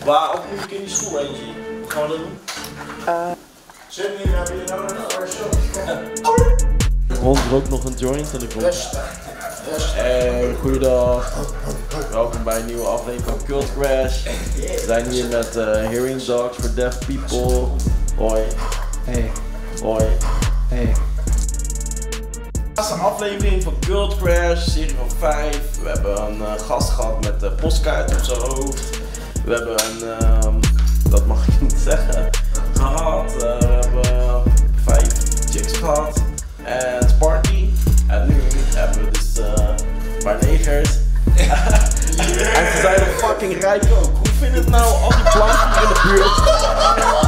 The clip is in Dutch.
Waar of moet ik in die stoel eentje? Gaan we dat doen? Zit hier, heb je nou een show? Rond rookt nog een joint en ik kom. Hey, goeiedag. Welkom bij een nieuwe aflevering van CRèCHE. We zijn hier met Hearing Dogs for Deaf People. Hoi. Hey. Hoi. Hey. Dat is een aflevering van CRèCHE, serie van 5. We hebben een gast gehad met de postkaart op zijn hoofd. We hebben een, dat mag ik niet zeggen, gehad. We hebben 5 chicks gehad. En Sparky. En nu hebben we dus maar negers. En ze zijn nog fucking rijk ook. Hoe vind je het nou, al die plankjes in de buurt?